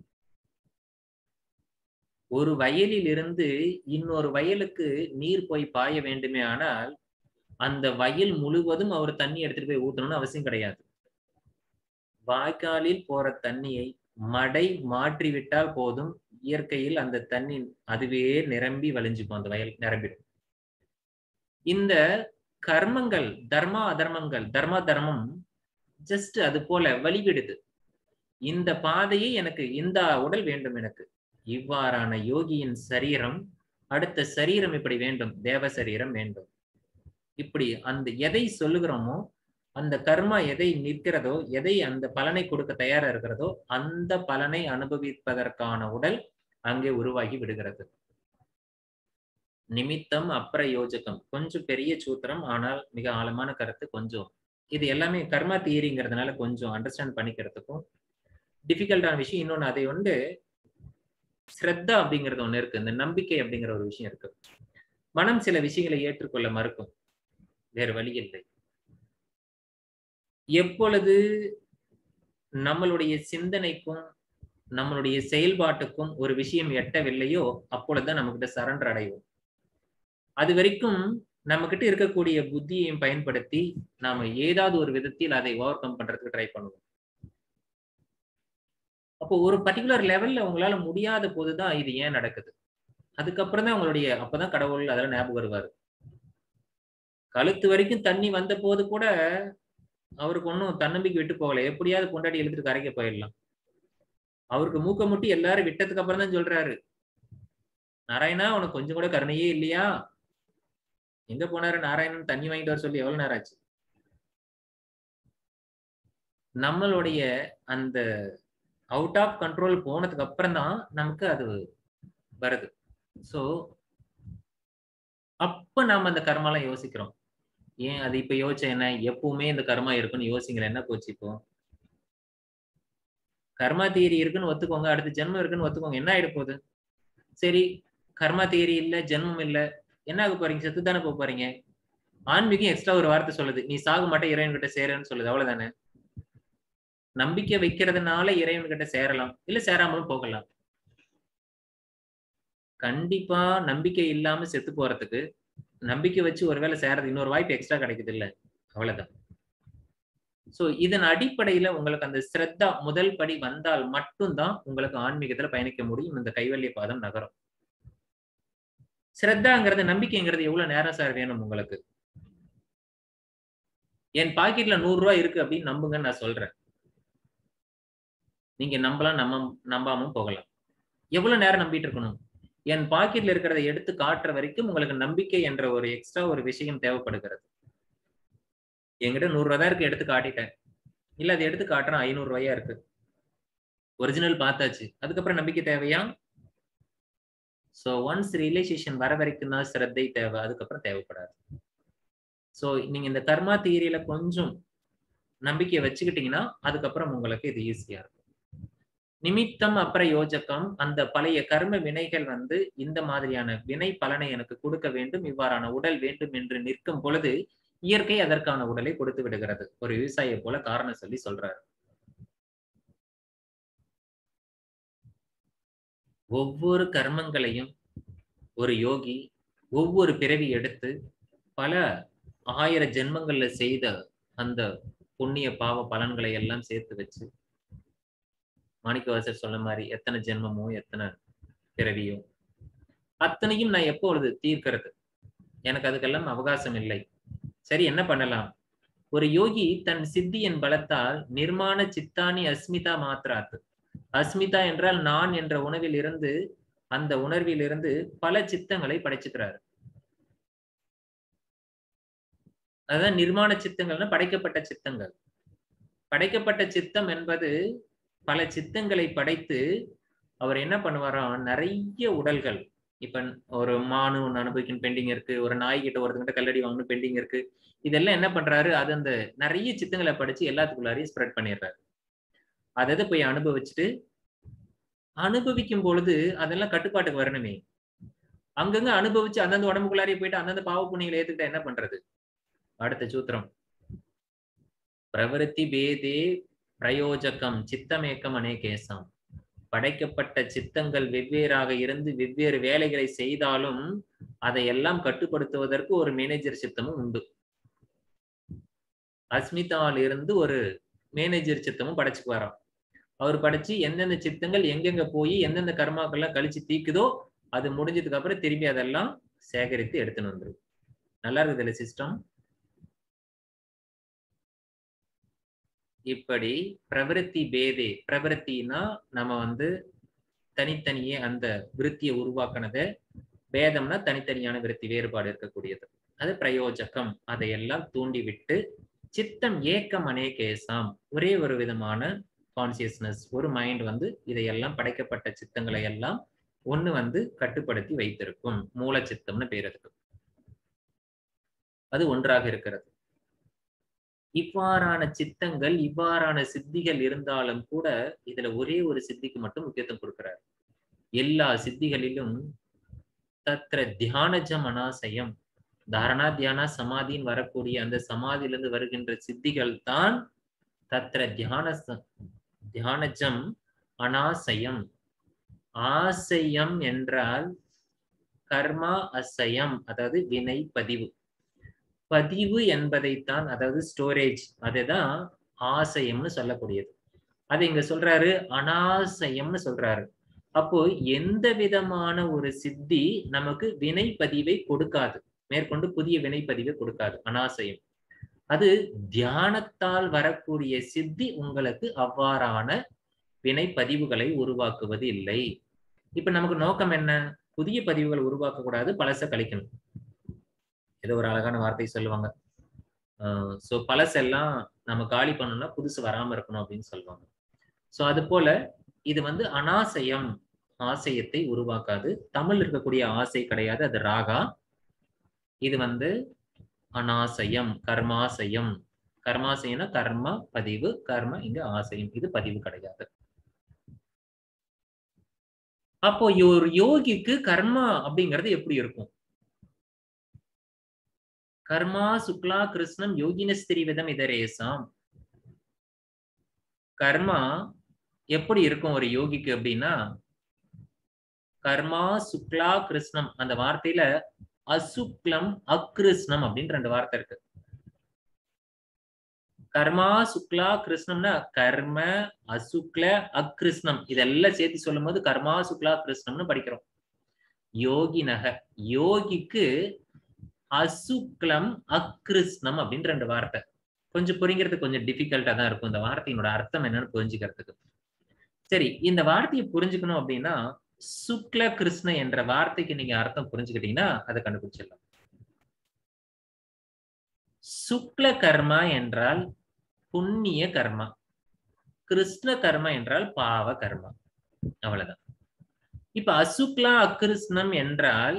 ஒரு வயலில் இருந்து இன்னொரு வயலுக்கு நீர் போய் பாய வேண்டுமே ஆனால் அந்த வயல் முழுவதும் அவர் தண்ணி எடுத்துட்டு போய் ஊத்தணும்னு அவசியம் கிடையாது. வாய்க்காலில் போற தண்ணியை மடை மாற்றி விட்டால் போதும், இயற்கையில் அந்த தண்ணி அதுவே நிரம்பி வழிஞ்சுக்கும், அந்த வயல் நிரம்பிடும். இந்த கர்மங்கள் தர்மா அதர்மங்கள், தர்மா தர்மம் ஜஸ்ட் அது போல வழிவிடுது. இந்த பாதையை எனக்கு, இந்த உடல் வேண்டும் எனக்கு, இவ்வாறான யோகியின் சரீரம், அடுத்த சரீரம் இப்படி வேண்டும், தேவ சரீரம் வேண்டும். இப்படி அந்த எதை சொல்லுகிறோமோ அந்த கர்மா எதை நிற்கிறதோ, எதை அந்த பலனை கொடுக்க தயாரா இருக்கிறதோ அந்த பலனை அனுபவிப்பதற்கான உடல் அங்கே உருவாகி விடுகிறது. நிமித்தம் அப்பிரயோஜகம் கொஞ்சம் பெரிய சூத்திரம், ஆனால் மிக ஆழமான கருத்து. கொஞ்சம் இது எல்லாமே கர்மா தியரிங்கிறதுனால கொஞ்சம் அண்டர்ஸ்டாண்ட் பண்ணிக்கிறதுக்கும் டிஃபிகல்ட்டான விஷயம். இன்னொன்னு அதை வந்து ஸ்ரத்தா அப்படிங்கிறது ஒண்ணு இருக்கு, இந்த நம்பிக்கை அப்படிங்கிற ஒரு விஷயம் இருக்கு. மனம் சில விஷயங்களை ஏற்றுக்கொள்ள மறுக்கும், வேறு வழி இல்லை. எப்பொழுது நம்மளுடைய சிந்தனைக்கும் நம்மளுடைய செயல்பாட்டுக்கும் ஒரு விஷயம் எட்டவில்லையோ அப்பொழுதுதான் நம்ம கிட்ட சரண்டர் அடைவோம். அது வரைக்கும் நம்ம கிட்ட இருக்கக்கூடிய புத்தியையும் பயன்படுத்தி நாம ஏதாவது ஒரு விதத்தில் அதை ஓவர் கம் பண்றதுக்கு ட்ரை பண்ணுவோம். அப்போ ஒரு பர்டிகுலர் லெவல்ல உங்களால முடியாத போதுதான் இது ஏன் நடக்குது. அதுக்கப்புறம் தான் உங்களுடைய, அப்பதான் கடவுள் அதெல்லாம் ஞாபகம் வருவாரு. கழுத்து வரைக்கும் தண்ணி வந்த போது கூட அவருக்கு ஒன்னும் தன்னம்பிக்கை விட்டு போகல. எப்படியாவது கொண்டாடி எழுத்துட்டு கரைக்க போயிடலாம். அவருக்கு மூக்க முட்டி எல்லாரும் விட்டதுக்கு அப்புறம் தான் சொல்றாரு, நாராயணா உனக்கு கொஞ்சம் கூட கருணையே இல்லையா? எங்க போனாரு நாராயணன்? தண்ணி வாங்கிட்டு வர சொல்லி எவ்வளவு நேரம் ஆச்சு? நம்மளுடைய அந்த அவுட் ஆஃப் கண்ட்ரோல் போனதுக்கு அப்புறம் தான் நமக்கு அது வருது. சோ அப்ப நாம அந்த கர்மாலாம் யோசிக்கிறோம். ஏன் அது இப்ப யோசிச்ச என்ன, எப்பவுமே இந்த கர்மா இருக்குன்னு யோசிங்களேன், என்ன போச்சு? இப்போ கர்மா தியரி இருக்குன்னு ஒத்துக்கோங்க, அடுத்த ஜென்மம் இருக்குன்னு ஒத்துக்கோங்க, என்ன ஆயிட போகுது? சரி, கர்மா தியரி இல்ல, ஜென்மம் இல்ல, என்ன ஆக போறீங்க? செத்து தானே போக போறீங்க. ஆன்மீகம் எக்ஸ்ட்ரா ஒரு வார்த்தை சொல்லுது, நீ சாக மாட்டே இறைவன் கிட்ட சேருன்னு சொல்லுது. அவ்வளவுதானே. நம்பிக்கை வைக்கிறதுனால இறைவன் கிட்ட சேரலாம், இல்ல சேராமலும் போகலாம். கண்டிப்பா நம்பிக்கை இல்லாம செத்து போறதுக்கு நம்பிக்கை வச்சு ஒருவேளை சேரது இன்னொரு வாய்ப்பு எக்ஸ்ட்ரா கிடைக்குது இல்ல, அவ்வளவுதான். சோ இதன் அடிப்படையில உங்களுக்கு அந்த ஸ்ரத்தா முதல் படி வந்தால் மட்டும்தான் உங்களுக்கு ஆன்மீகத்துல பயணிக்க முடியும், இந்த கைவல்ய பாதம் நகரும். ஸ்ரத்தாங்கிறது, நம்பிக்கைங்கிறது எவ்வளவு நேரம் சார் வேணும் உங்களுக்கு? என் பாக்கெட்ல 100 ரூபாய் இருக்கு அப்படின்னு நம்புங்கன்னு நான் சொல்றேன். நீங்க நம்பலாம், நம்பாம போகலாம். எவ்வளவு நேரம் நம்பிட்டு இருக்கணும்? என் பாக்கெட்ல இருக்கிறத எடுத்து காட்டுற வரைக்கும் உங்களுக்கு நம்பிக்கை என்ற ஒரு எக்ஸ்ட்ரா ஒரு விஷயம் தேவைப்படுகிறது. என்கிட்ட 100 ரூபாய் தான் இருக்கு, எடுத்து காட்டிட்டேன். இல்ல அதை எடுத்து காட்டுறேன் 500 ரூபாயா இருக்கு, ஒரிஜினல் பார்த்தாச்சு, அதுக்கப்புறம் நம்பிக்கை தேவையா? சோ ஒன்ஸ் ரியலைசேஷன் வர வரைக்கும் தான் ஸ்ரத்தை தேவை, அதுக்கப்புறம் தேவைப்படாது. சோ நீங்க இந்த கர்மா தியரியில கொஞ்சம் நம்பிக்கையை வச்சுக்கிட்டீங்கன்னா அதுக்கப்புறம் உங்களுக்கு இது ஈஸியா இருக்கும். நிமித்தம் அப்பிரயோஜகம், அந்த பழைய கர்ம வினைகள் வந்து இந்த மாதிரியான வினை பலனை எனக்கு கொடுக்க வேண்டும், இவ்வாறான உடல் வேண்டும் என்று நிற்கும் பொழுது இயற்கை அதற்கான உடலை கொடுத்து விடுகிறது. ஒரு விவசாயியை போல காரணம் சொல்லி சொல்றாரு. ஒவ்வொரு கர்மங்களையும் ஒரு யோகி ஒவ்வொரு பிறவி எடுத்து பல 1000 ஜென்மங்கள்ல செய்த அந்த புண்ணிய பாவ பலன்களை எல்லாம் சேர்த்து வச்சு மாணிக்கவாசர் சொன்ன மாதிரி எத்தனை ஜென்மமோ எத்தனை பிறவியோ அத்தனையும் நான் எப்பொழுது தீர்க்கிறது? எனக்கு அதுக்கெல்லாம் அவகாசம் இல்லை. சரி, என்ன பண்ணலாம்? ஒரு யோகி தன் சித்தியின் பலத்தால் நிர்மாண சித்தானி அஸ்மிதா மாத்திராத்து. அஸ்மிதா என்றால் நான் என்ற உணவில் இருந்து, அந்த உணர்வில் இருந்து பல சித்தங்களை படைச்சுக்கிறாரு. அதான் நிர்மாண சித்தங்கள்னா படைக்கப்பட்ட சித்தங்கள். படைக்கப்பட்ட சித்தம் என்பது பல சித்தங்களை படைத்து அவர் என்ன பண்ணுவாராம், நிறைய உடல்கள். இப்ப ஒரு மானு ஒண்ணு அனுபவிக்கணும் பெண்டிங் இருக்கு, ஒரு நாய் கிட்ட ஒருத்தங்கிட்ட கல்லடி வாங்கணும் பெண்டிங் இருக்கு. இதெல்லாம் என்ன பண்றாரு, அது அந்த நிறைய சித்தங்களை படிச்சு எல்லாத்துக்குள்ளாரையும் ஸ்ப்ரெட் பண்ணிடுறாரு. அதை போய் அனுபவிச்சுட்டு அனுபவிக்கும் பொழுது அதெல்லாம் கட்டுப்பாட்டுக்கு வரணுமே. அங்கங்க அனுபவிச்சு அந்தந்த உடம்புக்குள்ளாரே போயிட்டு அந்தந்த பாவ புண்ணியங்களை ஏத்துக்கிட்ட என்ன பண்றது? அடுத்த சூத்திரம், பிரவருத்தி பேதே பிரயோஜகம் சித்தமேக்கம் அநேகேசம். படைக்கப்பட்ட சித்தங்கள் வெவ்வேறாக இருந்து வெவ்வேறு வேலைகளை செய்தாலும் அதையெல்லாம் கட்டுப்படுத்துவதற்கு ஒரு மேனேஜர் சித்தமும் உண்டு. அஸ்மிதாவில் இருந்து ஒரு மேனேஜர் சித்தமும் படைச்சுக்கு வரோம். அவர் படைச்சு எந்தெந்த சித்தங்கள் எங்கெங்க போய் எந்தெந்த கர்மாக்கள்லாம் கழிச்சு தீக்குதோ அது முடிஞ்சதுக்கு அப்புறம் திரும்பி அதெல்லாம் சேகரித்து எடுத்துன்னு வந்துடும். நல்லா இருக்குது இல்ல சிஸ்டம்? இப்படி பிரவருத்தி பேதே, பிரவருத்தினா நம்ம தனித்தனியே அந்த விருத்தியை உருவாக்கினத, பேதம்னா தனித்தனியான விருத்தி வேறுபாடு இருக்கக்கூடியது. அது பிரயோஜகம். அதையெல்லாம் தூண்டி விட்டு சித்தம் ஏக்கம் அநேகேசாம், ஒரே ஒரு விதமான கான்சியஸ்னஸ், ஒரு மைண்ட் இதையெல்லாம் படைக்கப்பட்ட சித்தங்களை எல்லாம் ஒண்ணு கட்டுப்படுத்தி வைத்திருக்கும். மூல சித்தம்னு பேர் இருக்கு. அது ஒன்றாக இருக்கிறது. இவ்வாறான சித்தங்கள் இவ்வாறான சித்திகள் இருந்தாலும் கூட இதுல ஒரே ஒரு சித்திக்கு மட்டும் முக்கியத்துவம் கொடுக்கிறார். எல்லா சித்திகளிலும் தத்ர தியானஜம் அனாசயம், தாரணா தியானா சமாதின்னு வரக்கூடிய அந்த சமாதியிலிருந்து வருகின்ற சித்திகள் தான் தத்ர தியானஜம் அனாசயம். ஆசையம் என்றால் கர்மா அசயம், அதாவது வினை பதிவு. பதிவு என்பதைத்தான், அதாவது ஸ்டோரேஜ், அதுதான் ஆசையம்னு சொல்லக்கூடியது. அது இங்க சொல்றாரு அனாசயம்னு சொல்றாரு. அப்போ எந்த விதமான ஒரு சித்தி நமக்கு வினை பதிவை கொடுக்காது, மேற்கொண்டு புதிய வினை பதிவை கொடுக்காது, அனாசயம். அது தியானத்தால் வரக்கூடிய சித்தி உங்களுக்கு அவ்வாறான வினை பதிவுகளை உருவாக்குவது இல்லை. இப்ப நமக்கு நோக்கம் என்ன? புதிய பதிவுகள் உருவாக்க கூடாது, பழச கழிக்கணும். ஏதோ ஒரு அழகான வார்த்தை சொல்லுவாங்க, சோ பழசெல்லாம் நம்ம காலி பண்ணணும்னா புதுசு வராம இருக்கணும் அப்படின்னு சொல்லுவாங்க. சோ அது போல இது அனாசயம், ஆசையத்தை உருவாக்காது. தமிழ் இருக்கக்கூடிய ஆசை கிடையாது, அது ராகா. இது அனாசயம், கர்மாசயம். கர்மாசயம்னா கர்ம பதிவு, கர்ம இங்க ஆசையம், இது பதிவு கிடையாது. அப்போ ஒரு யோகிக்கு கர்மா அப்படிங்கிறது எப்படி இருக்கும்? கர்மா சுக்லா கிருஷ்ணம் யோகினஸ்திரி விதம் இதரேசாம். கர்மா எப்படி இருக்கும் ஒரு யோகிக்கு அப்படின்னா, கர்மா சுக்லா கிருஷ்ணம், அந்த வார்த்தையில அசுக்லம் அக்ருஷ்ணம் அப்படின்னு 2 வார்த்தை இருக்கு. கர்மா சுக்லா கிருஷ்ணம்னா கர்ம அசுக்ல அக்ருஷ்ணம், இதெல்லாம் சேர்த்து சொல்லும் போது கர்மா சுக்லா கிருஷ்ணம்னு படிக்கிறோம். யோகினக, யோகிக்கு அசுக்லம் அக்ருஷ்ணம் அப்படின்னு 2 வார்த்தை. கொஞ்சம் புரிங்கிறது கொஞ்சம் டிஃபிகல்ட்டா தான் இருக்கும் இந்த வார்த்தையினோட அர்த்தம் என்னன்னு புரிஞ்சுக்கிறதுக்கு. சரி, இந்த வார்த்தையை புரிஞ்சுக்கணும் அப்படின்னா சுக்ல கிருஷ்ண என்ற வார்த்தைக்கு நீங்க அர்த்தம் புரிஞ்சுக்கிட்டீங்கன்னா அதை கண்டுபிடிச்சிடலாம். சுக்ல கர்மா என்றால் புண்ணிய கர்மா, கிருஷ்ண கர்மா என்றால் பாவ கர்மா, அவ்வளவுதான். இப்ப அசுக்லா அக்ருஷ்ணம் என்றால்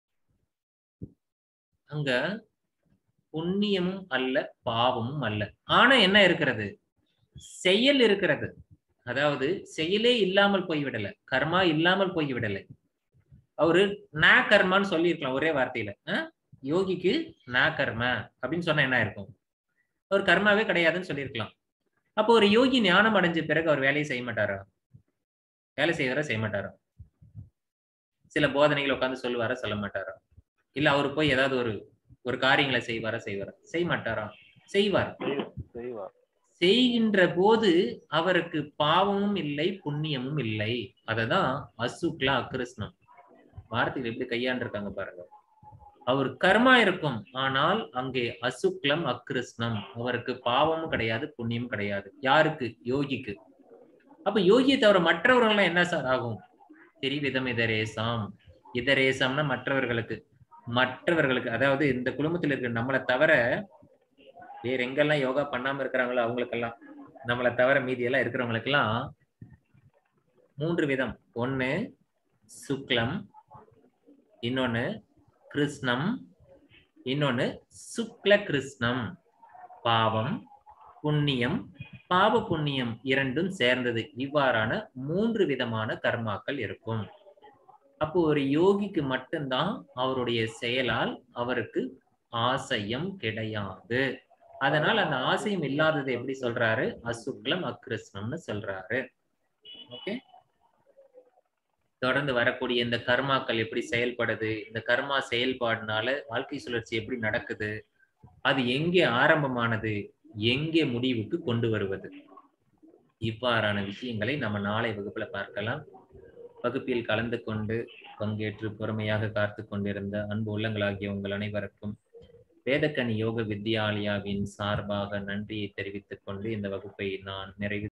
அங்க புண்ணியமும் அல்ல பாவமும் அல்ல, ஆனா என்ன இருக்கிறது? செயல் இருக்கிறது. அதாவது செயலே இல்லாமல் போய்விடல, கர்மா இல்லாமல் போய்விடலை. அவரு நா கர்மான்னு சொல்லியிருக்கலாம் ஒரே வார்த்தையில. யோகிக்கு நா கர்மா அப்படின்னு சொன்னா என்ன இருக்கும்? அவர் கர்மாவே கிடையாதுன்னு சொல்லியிருக்கலாம். அப்போ ஒரு யோகி ஞானம் அடைஞ்ச பிறகு அவர் வேலையை செய்ய மாட்டாரா? வேலை செய்வாரா செய்ய மாட்டாரா? சில போதனைகள் உட்காந்து சொல்லுவாரா சொல்ல மாட்டாரா? இல்ல அவரு போய் ஏதாவது ஒரு காரியங்களை செய்வாரா செய்ய மாட்டாரா? செய்வார். செய்கின்ற போது அவருக்கு பாவமும் இல்லை புண்ணியமும் இல்லை. அததான் அசுக்ல அகிருஷ்ணம். வார்த்தைகள் எப்படி கையாண்டிருக்காங்க பாருங்க. அவர் கர்மா இருக்கும், ஆனால் அங்கே அசுக்லம் அகிருஷ்ணம். அவருக்கு பாவமும் கிடையாது புண்ணியமும் கிடையாது. யாருக்கு? யோகிக்கு. அப்ப யோகியை தவிர மற்றவர்கள் என்ன சார் ஆகும்? திரிவிதம் இதரேசாம். இதரேசம்னா மற்றவர்களுக்கு அதாவது இந்த குடும்பத்தில் இருக்கிற நம்மளை தவிர வேற எங்கெல்லாம் யோகா பண்ணாம இருக்கிறாங்களோ அவங்களுக்கெல்லாம், நம்மளை தவிர மீதி எல்லாம் இருக்கிறவங்களுக்கெல்லாம் 3 விதம். ஒண்ணு சுக்லம், இன்னொன்னு கிருஷ்ணம், இன்னொன்னு சுக்ல கிருஷ்ணம். பாவம் புண்ணியம், பாவ புண்ணியம் இரண்டும் சேர்ந்தது. இவ்வாறான 3 விதமான கர்மாக்கள் இருக்கும். அப்போ ஒரு யோகிக்கு மட்டும்தான் அவருடைய செயலால் அவருக்கு ஆசையம் கிடையாது. அதனால் அந்த ஆசையம் இல்லாதது எப்படி சொல்றாரு? அசுக்லம் அகிருஷ்ணம்னு சொல்றாரு. ஓகே, தொடர்ந்து வரக்கூடிய இந்த கர்மாக்கள் எப்படி செயல்படுது, இந்த கர்மா செயல்பாடுனால வாழ்க்கை சுழற்சி எப்படி நடக்குது, அது எங்கே ஆரம்பமானது, எங்கே முடிவுக்கு கொண்டு வருவது, இவ்வாறான விஷயங்களை நம்ம நாளை வகுப்புல பார்க்கலாம். வகுப்பில் கலந்து கொண்டு பங்கேற்று பொறுமையாக காத்து கொண்டிருந்த அன்பு உள்ளங்களாகிய உங்கள் அனைவருக்கும் வேதக்கனி யோக வித்யாலயாவின் சார்பாக நன்றியை தெரிவித்துக் கொண்டு இந்த வகுப்பை நான் நிறைவு